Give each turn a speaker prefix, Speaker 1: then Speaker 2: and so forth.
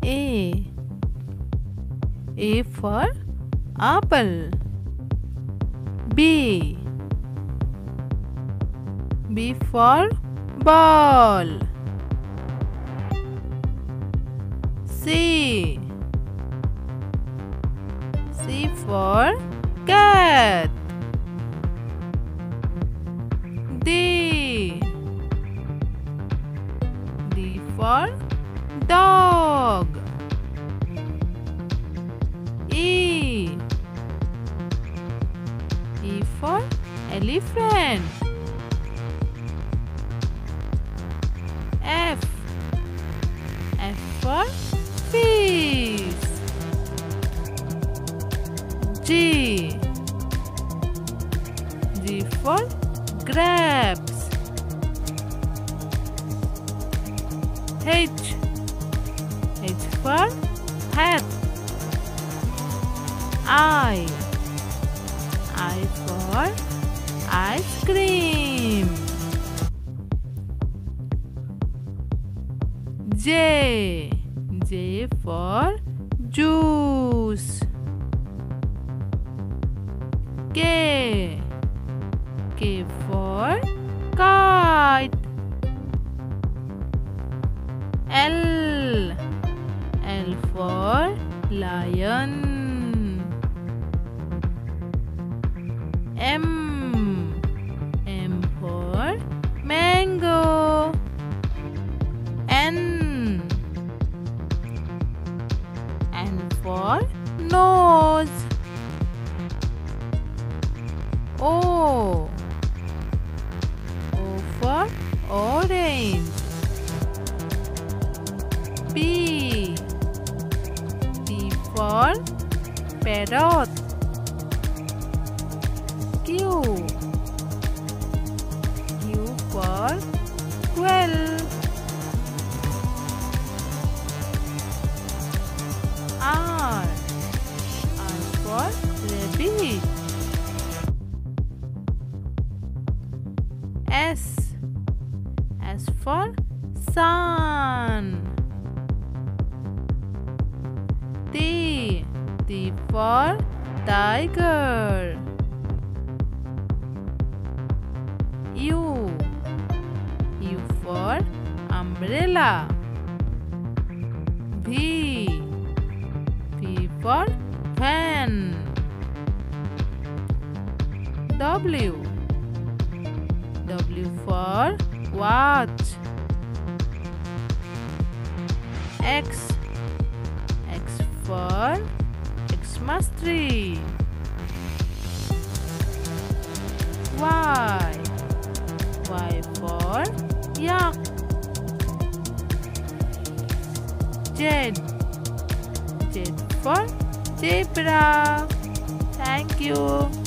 Speaker 1: A. A for apple. B. B for ball. C. C for cat. D. D for dog. E. E for elephant. F. F for fish. G. G for grapes. H. H for hat. I. I for ice cream. J. J for juice. K. K for kite. L. L for lion. M. M for mango. N. N for nose. O. O for orange. P. P for parrot. Q. Q for quail. R. R for rabbit. S. S for sun. T. T for tiger. U. U for umbrella. V. V for fan. W. W for watch. X. X for Xmas tree. Y. Y for yak. Z. Z for zebra. Thank you.